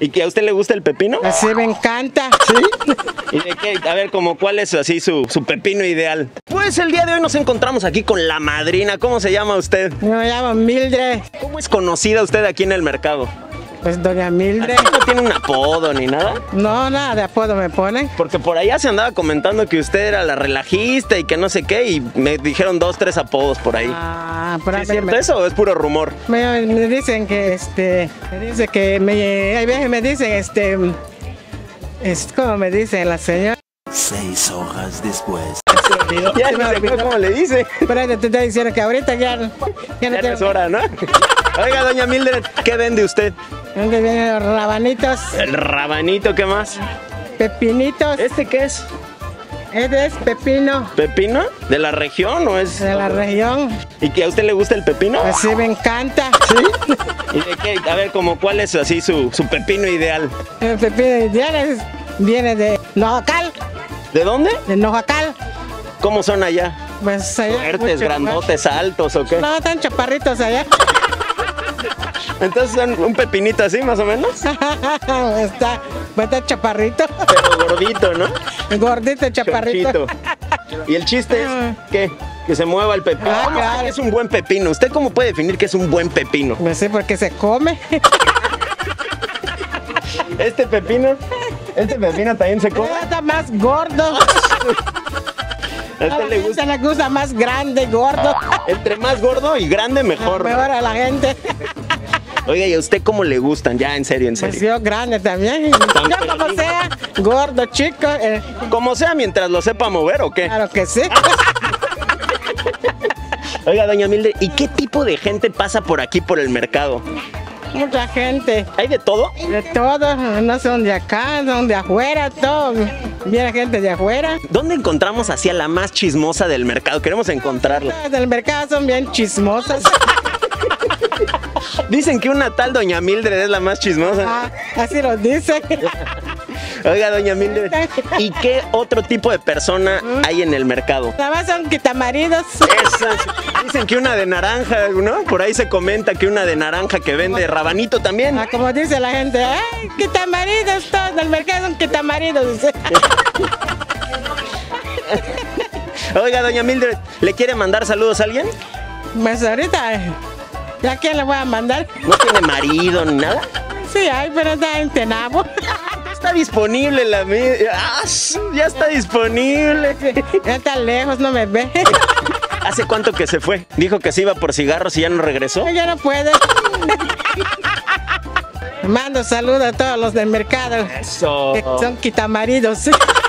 ¿Y que a usted le gusta el pepino? Así me encanta. ¿Sí? ¿Y de qué? A ver, como cuál es así su pepino ideal. Pues el día de hoy nos encontramos aquí con la madrina. ¿Cómo se llama usted? Yo me llamo Mildred. ¿Cómo es conocida usted aquí en el mercado? Pues doña Mildred. ¿No tiene un apodo ni nada? No, nada de apodo me ponen. Porque por allá se andaba comentando que usted era la relajista y que no sé qué, y me dijeron 2, 3 apodos por ahí. Por ¿Sí ahí ¿Es cierto eso o es puro rumor? me dicen que hay veces me dicen ¿cómo me dicen la señora? 6 horas después. Ya no sé cómo le dice. Pero ahí te estoy diciendo que ahorita ya no Ya tengo. es hora, ¿no? Oiga, doña Mildred, ¿qué vende usted? ¿Dónde vienen los rabanitos? El rabanito, ¿qué más? Pepinitos. ¿Este qué es? Este es pepino ¿Pepino? ¿De la región o es...? de la región. ¿Y que a usted le gusta el pepino? Así me encanta. ¿Sí? ¿Y de qué? A ver, como cuál es así su pepino ideal. El pepino ideal viene de Nojacal. ¿De dónde? De Nojacal. ¿Cómo son allá? Pues allá. ¿Fuertes, grandotes, altos o qué? No, tan chaparritos allá. Entonces son un pepinito así, más o menos. está chaparrito. Pero gordito, ¿no? Gordito, chaparrito. Chonchito. ¿Y el chiste es qué? Que se mueva el pepino. Ah, ¿Cómo sabe claro. que es un buen pepino? ¿Usted cómo puede definir que es un buen pepino? No sé por qué se come. Este pepino también se come. Está más gordo. ¿A usted le gusta? Le gusta más grande, gordo. Entre más gordo y grande, mejor. Mejor a la gente. Oiga, ¿y a usted cómo le gustan? Ya, en serio, en Pues serio. yo grande también. Ya como sea, gordo, chico. Como sea, mientras lo sepa mover, ¿o qué? Claro que sí. Oiga, doña Mildred, ¿y qué tipo de gente pasa por aquí, por el mercado? Mucha gente. ¿Hay de todo? De todo. No son de acá, son de afuera, todo. Viene gente de afuera. ¿Dónde encontramos así a la más chismosa del mercado? Queremos encontrarla. Las del mercado son bien chismosas. Dicen que una tal doña Mildred es la más chismosa. Así lo dicen. Oiga, doña Mildred, ¿y qué otro tipo de persona hay en el mercado? Nada más son quitamaridos. Esas. Dicen que una de naranja, ¿no? Por ahí se comenta que una de naranja que vende rabanito también. Como dice la gente, ¡ay, quitamaridos! Todos del mercado son quitamaridos. Dice. Oiga, doña Mildred, ¿le quiere mandar saludos a alguien? Pues ahorita, ¿ya quién le voy a mandar? ¿No tiene marido ni nada? Sí, hay, pero está en Tenabo. Está disponible la ya está disponible. Ya está lejos, no me ve. ¿Hace cuánto que se fue? Dijo que se iba por cigarros y ya no regresó. Ya no puede. Mando saludos a todos los del mercado. Eso. Que son quitamaridos.